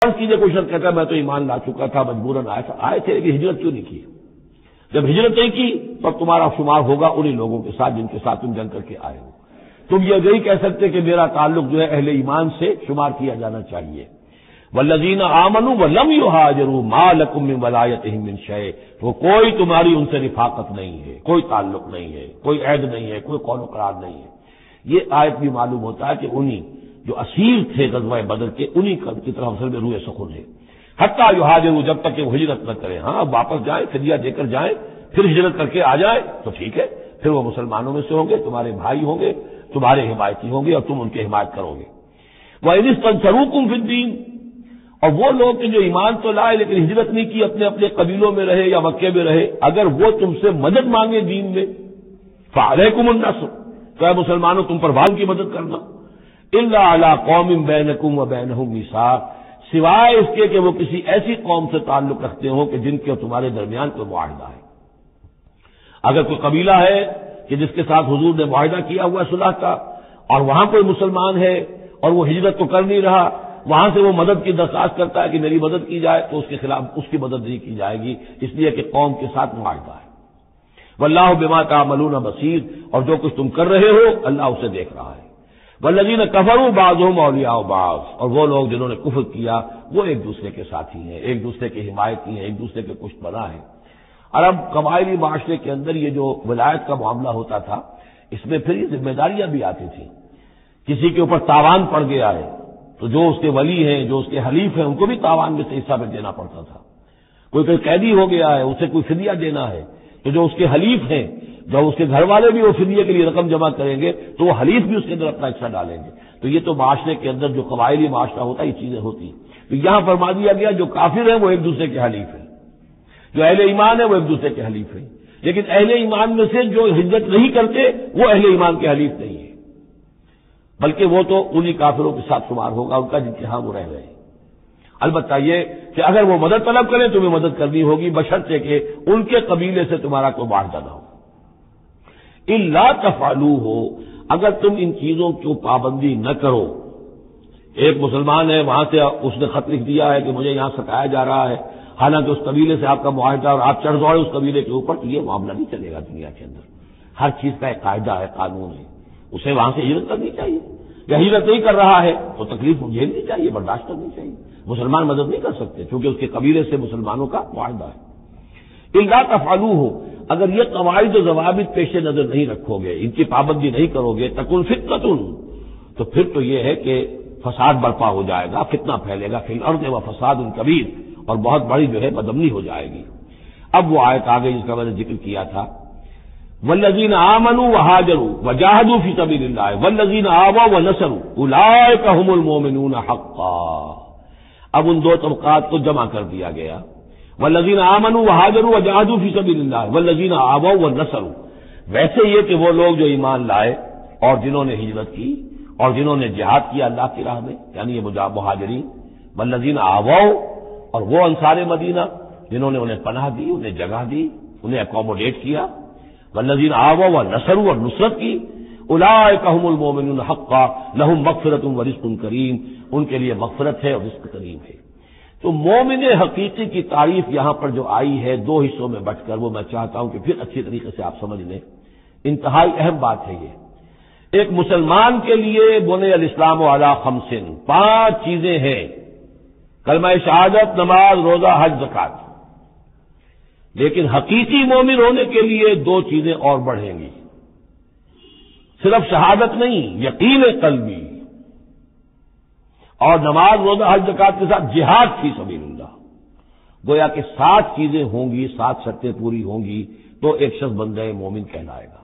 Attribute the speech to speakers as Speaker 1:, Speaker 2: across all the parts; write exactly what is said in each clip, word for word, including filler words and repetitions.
Speaker 1: فرض کیجیے کوئی شخص کہتا ہے میں تو ایمان لا چکا تھا، مجبوراً آیا تھا، آئے تھے لیکن ہجرت کیوں نہیں کی؟ جب ہجرت نہیں کی تب تمہارا شمار ہوگا انہی لوگوں کے ساتھ جن کے ساتھ تم جنگ کر کے آئے ہو۔ تم یہ نہیں کہہ سکتے کہ میرا تعلق جو ہے اہل ایمان سے شمار کیا جانا چاہیے۔ والذین آمنوا ولم یہاجروا ما لکم من ولایتہم من شیء، وہ کوئی تمہاری ان سے رفاقت نہیں ہے، کوئی تعلق نہیں ہے، کوئی عہد نہیں ہے، کوئی قول و قرار نہیں ہے۔ یہ آیت بھی معلوم ہوتا ہے کہ انہی جو اسیر تھے غزوہ بدر کے انہی کی طرف اصل میں روح سخن ہے۔ حتیٰ یہاجروا، جب تک کہ وہ ہجرت نہ کریں، ہاں واپس جائیں، فدیہ دے کر جائیں، پھر ہجرت کر کے آ جائیں تو ٹھیک ہے، پھر وہ مسلمانوں میں سے ہوں گے، تمہارے بھائی ہوں گے، تمہارے حمایتی ہوں گے اور تم ان کی حمایت کرو گے۔ وَإِنِ اسْتَنْصَرُوكُمْ فِي الدِّينِ، اور وہ لوگ کہ جو ایمان تو لائے لیکن ہجرت نہیں کی، اپنے اپنے قبیلوں میں رہے یا مکے میں رہے، اگر وہ تم سے مدد مانگے دین میں، فَعَلَيْكُمُ النَّصْرُ، تو اے مسلمانوں تم پر بھائی کی مدد کرنا، إِلَّا عَلَىٰ قَوْمٍ بَيْنَكُمْ وَبَيْنَهُمْ مِيثَاقٌ، سوائے اس کے کہ وہ کسی ایسی قوم سے تعلق رکھتے ہوں کہ جن کے تمہارے درمیان کوئی معاہدہ ہے۔ اگر کوئی قبیلہ ہے کہ جس کے ساتھ حضور نے معاہدہ کیا ہوا ہے صلح کا، اور وہاں کوئی مسلمان ہے اور وہ ہجرت تو کر نہیں رہا، وہاں سے وہ مدد کی درخواست کرتا ہے کہ میری مدد کی جائے، تو اس کے خلاف اس کی مدد نہیں کی جائے گی، اس لیے کہ قوم کے ساتھ معاہدہ ہے۔ واللہ بما تعملون بصیر، اور جو کچھ تم کر رہے ہو اللہ اسے دیکھ رہا ہے۔ والذین کفروا بعضهم اولیاء بعض، اور وہ لوگ جنہوں نے کفر کیا وہ ایک دوسرے کے ساتھی ہیں، ایک دوسرے کے حمایتی ہیں، ایک دوسرے کے پشت پناہ ہیں۔ عرب قبائلی معاشرے کے اندر یہ جو ولایت کا معاملہ ہوتا تھا، اس میں پھر یہ ذمہ داریاں بھی آتی تھیں۔ کسی کے اوپر تاوان پڑ گیا ہے تو جو اس کے ولی ہیں، جو اس کے حلیف ہیں، ان کو بھی تاوان میں سے حصہ میں دینا پڑتا تھا۔ کوئی کوئی قیدی ہو گیا ہے، اسے کوئی فدیہ دینا ہے، تو جو اس کے حلیف ہیں، جب اس کے گھر والے بھی وہ فدیے کے لیے رقم جمع کریں گے تو وہ حلیف بھی اس کے اندر اپنا حصہ ڈالیں گے۔ تو یہ تو معاشرے کے اندر جو قبائلی معاشرہ ہوتا ہے یہ چیزیں ہوتی ہیں۔ تو یہاں فرما دیا گیا جو کافر ہیں وہ ایک دوسرے کے حلیف ہیں، جو اہل ایمان ہے وہ ایک دوسرے کے حلیف ہیں، لیکن اہل ایمان میں سے جو ہجرت نہیں کرتے وہ اہل ایمان کے حلیف نہیں ہیں، بلکہ وہ تو انہی کافروں کے ساتھ شمار ہوگا ان کا جن کے ہاں وہ رہ رہے ہیں۔ البتہ یہ کہ اگر وہ مدد طلب کریں تمہیں مدد کرنی ہوگی بشرطے کہ ان کے قبیلے سے تمہارا کوئی معاہدہ نہ ہو۔ الا تفعلوا ہو، اگر تم ان چیزوں کی پابندی نہ کرو، ایک مسلمان ہے وہاں سے اس نے خط لکھ دیا ہے کہ مجھے یہاں ستایا جا رہا ہے، حالانکہ اس قبیلے سے آپ کا معاہدہ اور آپ چڑھ دوڑے اس قبیلے کے اوپر، تو یہ معاملہ نہیں چلے گا دنیا کے اندر۔ ہر چیز کا ایک قاعدہ ہے، قانون ہے، اسے وہاں سے ہجرت کرنی چاہیے، یا ہجرت نہیں کر رہا ہے تو تکلیف جھیلنی چاہیے، برداشت کرنی چاہیے۔ مسلمان مدد نہیں کر سکتے کیونکہ اس کے قبیلے سے مسلمانوں کا معاہدہ ہے۔ الا تفعلوا ہو، اگر یہ قواعد و ضوابط پیش نظر نہیں رکھو گے، ان کی پابندی نہیں کرو گے، تکن فتنۃ، تو پھر تو یہ ہے کہ فساد برپا ہو جائے گا، فتنہ پھیلے گا، فی الارض و فساد کبیر، اور بہت بڑی جو ہے بدامنی ہو جائے گی۔ اب وہ آیت آ گئی جس کا میں نے ذکر کیا تھا، والذین آمنوا وہاجروا وجاہدوا فی سبیل اللہ والذین آووا ونصروا اولئک هم المؤمنون حقا۔ اب ان دو طبقات کو جمع کر دیا گیا، والذین آمنوا وہاجروا وجاہدوا فی سبیل اللہ والذین آووا ونصروا، ویسے یہ کہ وہ لوگ جو ایمان لائے اور جنہوں نے ہجرت کی اور جنہوں نے جہاد کیا اللہ کی راہ میں، یعنی یہ مہاجرین، والذین آووا، اور وہ انصار مدینہ جنہوں نے انہیں پناہ دی، انہیں جگہ دی، انہیں اکوموڈیٹ کیا، والذین آووا ونصروا، اور نصرت کی، اولئک هم المؤمنون حقا لهم مغفرۃ ورزق کریم، ان کے لیے مغفرت ہے اور رزق کریم ہے۔ تو مومن حقیقی کی تعریف یہاں پر جو آئی ہے دو حصوں میں بٹ کر، وہ میں چاہتا ہوں کہ پھر اچھی طریقے سے آپ سمجھ لیں، انتہائی اہم بات ہے یہ۔ ایک مسلمان کے لیے بنی الاسلام علی خمس، پانچ چیزیں ہیں، کلمہ شہادت، نماز، روزہ، حج، زکوٰۃ، لیکن حقیقی مومن ہونے کے لیے دو چیزیں اور بڑھیں گی، صرف شہادت نہیں، یقین قلبی، اور نماز، روزہ، حج، زکوٰۃ کے ساتھ جہاد فی سبیل اللہ۔ گویا کہ سات چیزیں ہوں گی، سات شرطیں پوری ہوں گی تو ایک شخص بندہ مومن کہلائے گا۔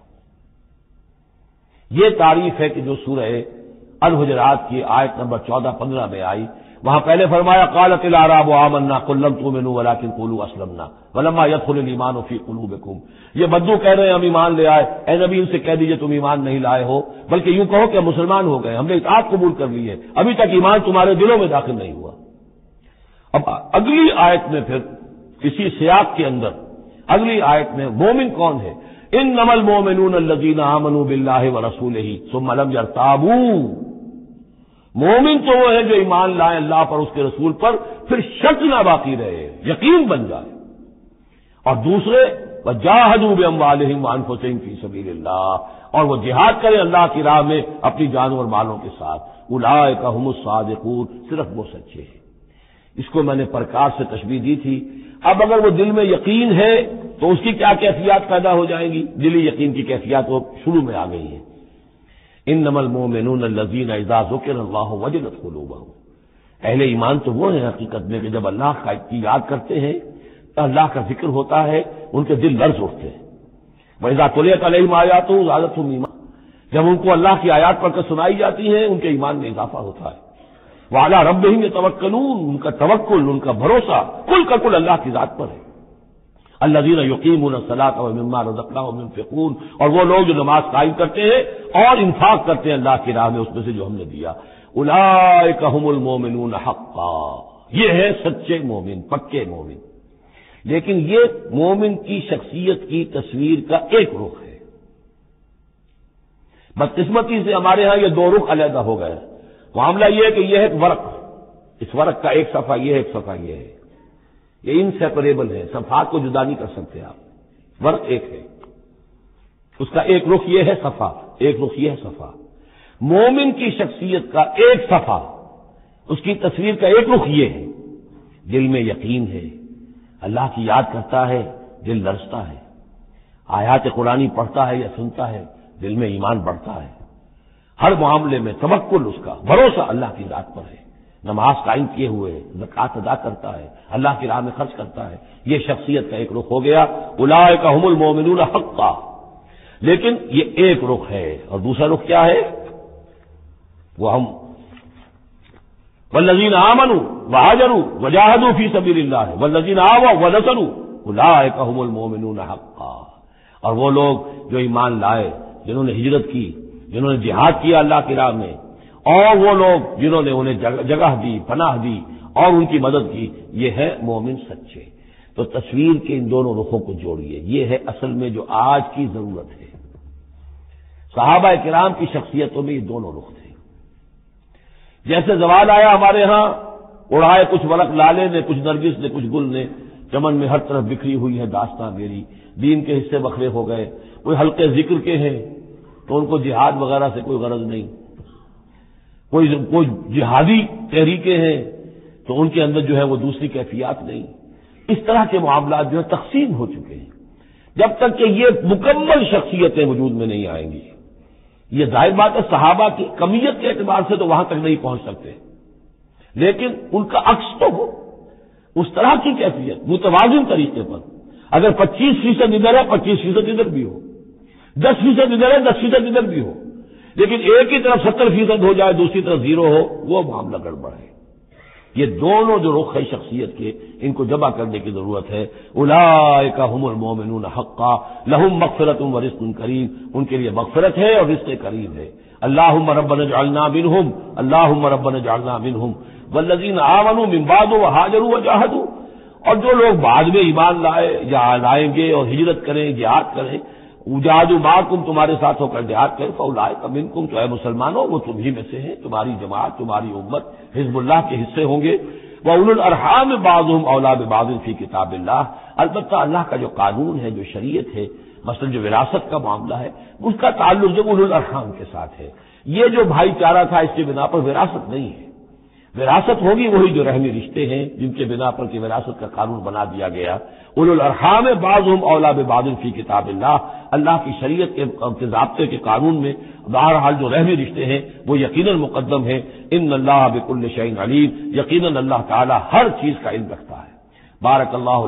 Speaker 1: یہ تعریف ہے کہ جو سورہ الحجرات کی آیت نمبر چودہ پندرہ میں آئی، وہاں پہلے فرمایا قالت الاعراب آمنا قل لم تؤمنوا ولكن قولوا اسلمنا ولما يدخل الايمان في قلوبكم، یہ بدو کہہ رہے ہیں ہم ایمان لے آئے، اے نبی ان سے کہہ دیجئے تم ایمان نہیں لائے ہو، بلکہ یوں کہو کہ مسلمان ہو گئے، ہم نے اطاعت قبول کر لی ہے، ابھی تک ایمان تمہارے دلوں میں داخل نہیں ہوا۔ اب اگلی آیت میں پھر اسی سیاق کے اندر اگلی آیت میں مومن کون ہے؟ انما المؤمنون الذين آمنوا بالله ورسوله ثم لم يرتابوا، مومن تو وہ ہے جو ایمان لائے اللہ پر، اس کے رسول پر، پھر شک نہ باقی رہے، یقین بن جائے۔ اور دوسرے وجاہدوا باموالہم وانفسہم فی سبیل اللہ، اور وہ جہاد کرے اللہ کی راہ میں اپنی جانوں اور مالوں کے ساتھ۔ اولئک ھم الصادقون، صرف وہ سچے ہیں۔ اس کو میں نے پرکار سے تشبیہ دی تھی۔ اب اگر وہ دل میں یقین ہے تو اس کی کیا کیفیات پیدا ہو جائیں گی؟ دلی یقین کی کیفیات وہ شروع میں آ گئی ہیں۔ انما المؤمنون الذین اذا ذکر اللہ وجلت قلوبہم، اہل ایمان تو وہ ہیں حقیقت میں کہ جب اللہ کی یاد کرتے ہیں، اللہ کا ذکر ہوتا ہے، ان کے دل لرز اٹھتے ہیں۔ وَإِذَا تُلِيَتْ عَلَيْهِمْ آيَاتُهُ زَادَتْهُمْ ایمانا، جب ان کو اللہ کی آیات پڑھ کر سنائی جاتی ہیں ان کے ایمان میں اضافہ ہوتا ہے۔ وَعَلَىٰ رَبِّهِمْ يَتَوَكَّلُونَ، ان کا توکل، ان کا بھروسہ کل کا کل اللہ کی ذات پر ہے۔ الذین یقیمون الصلاۃ ومما رزقناہم ينفقون، اور وہ لوگ جو نماز قائم کرتے ہیں اور انفاق کرتے ہیں اللہ کی راہ میں اس میں سے جو ہم نے دیا۔ اولئک ھم المؤمنون حقا، یہ ہے سچے مومن، پکے مومن۔ لیکن یہ مومن کی شخصیت کی تصویر کا ایک رخ ہے۔ بدقسمتی سے ہمارے ہاں یہ دو رخ علیحدہ ہو گئے۔ معاملہ یہ ہے کہ یہ ہے ایک ورق، اس ورق کا ایک صفحہ یہ ہے، ایک صفحہ یہ ہے، یہ انسیپریبل ہے، صفحات کو جدا نہیں کر سکتے آپ۔ ورق ایک ہے، اس کا ایک رخ یہ ہے صفحہ، ایک رخ یہ ہے صفحہ۔ مومن کی شخصیت کا ایک صفحہ، اس کی تصویر کا ایک رخ یہ ہے، دل میں یقین ہے، اللہ کی یاد کرتا ہے، دل لرزتا ہے، آیات قرآنی پڑھتا ہے یا سنتا ہے، دل میں ایمان بڑھتا ہے، ہر معاملے میں توکل، اس کا بھروسہ اللہ کی ذات پر ہے، نماز قائم کیے ہوئے ہے، زکوٰۃ ادا کرتا ہے، اللہ کی راہ میں خرچ کرتا ہے۔ یہ شخصیت کا ایک رخ ہو گیا، اولئک ھم المؤمنون حقا۔ لیکن یہ ایک رخ ہے، اور دوسرا رخ کیا ہے؟ وہ ہم والذین آمنوا وہاجروا وجاہدوا فی سبیل اللہ والذین آووا ونصروا اولئک ھم المؤمنون حقا، اور وہ لوگ جو ایمان لائے، جنہوں نے ہجرت کی، جنہوں نے جہاد کیا اللہ کی راہ میں، اور وہ لوگ جنہوں نے انہیں جگہ دی، پناہ دی اور ان کی مدد کی، یہ ہے مومن سچے۔ تو تصویر کے ان دونوں رخوں کو جوڑیے، یہ ہے اصل میں جو آج کی ضرورت ہے۔ صحابہ کرام کی شخصیتوں میں یہ دونوں رخ تھے۔ جیسے زوال آیا ہمارے ہاں، اڑائے کچھ ورق لالے نے، کچھ نرگس نے، کچھ گل نے، چمن میں ہر طرف بکھری ہوئی ہے داستاں میری، دین کے حصے بکھرے ہو گئے، کوئی حلقے ذکر کے ہیں تو ان کو جہاد وغیرہ سے کوئی غرض نہیں، کوئی کوئی جہادی تحریکیں ہیں تو ان کے اندر جو ہے وہ دوسری کیفیات نہیں۔ اس طرح کے معاملات جو ہے تقسیم ہو چکے ہیں۔ جب تک کہ یہ مکمل شخصیتیں وجود میں نہیں آئیں گی، یہ ظاہر بات ہے صحابہ کی کمیت کے اعتبار سے تو وہاں تک نہیں پہنچ سکتے، لیکن ان کا عکس تو ہو، اس طرح کی کیفیت متوازن طریقے پر۔ اگر پچیس فیصد ادھر ہے، پچیس فیصد ادھر بھی ہو، دس فیصد ادھر ہے، دس فیصد ادھر بھی ہو، لیکن ایک ہی طرف ستر فیصد ہو جائے، دوسری طرف زیرو ہو، وہ معاملہ گڑبڑ ہے۔ یہ دونوں جو رخ ہے شخصیت کے، ان کو جمع کرنے کی ضرورت ہے۔ اولئک ھم المؤمنون حقا لہم مغفرۃ ورزق کریم، ان کے لیے مغفرت ہے اور رزق کریم ہے۔ اللہم ربنا اجعلنا منہم، اللہم ربنا اجعلنا منہم والذین آمنوا من بعد وہاجروا وجاہدوا، اور جو لوگ بعد میں ایمان لائے یا لائیں گے اور ہجرت کریں، جہاد کریں، وجاہدوا معکم، تمہارے ساتھ ہو کر جہاد کریں، فاولئک منکم، تو اے مسلمانوں وہ تمہیں میں سے ہیں، تمہاری جماعت، تمہاری امت حزب اللہ کے حصے ہوں گے۔ وَأُولُو الْأَرْحَامِ بَعْضُهُمْ أَوْلَىٰ بِبَعْضٍ فِي کتاب اللہ، البتہ اللہ کا جو قانون ہے، جو شریعت ہے، مثلا جو وراثت کا معاملہ ہے، اس کا تعلق جو اولو الارحام کے ساتھ ہے۔ یہ جو بھائی چارہ تھا اس کے بنا پر وراثت نہیں ہے، وراثت ہوگی وہی جو رحمی رشتے ہیں جن کے بنا پر کہ وراثت کا قانون بنا دیا گیا۔ اولو الارحام بعضهم اولیٰ ببعض فی کتاب اللہ، اللہ کی شریعت کے ضابطے کے قانون میں بہرحال جو رحمی رشتے ہیں وہ یقیناً مقدم ہیں۔ ان اللہ بکل شیء علیم، یقیناً اللہ تعالی ہر چیز کا علم رکھتا ہے۔ بارک اللہ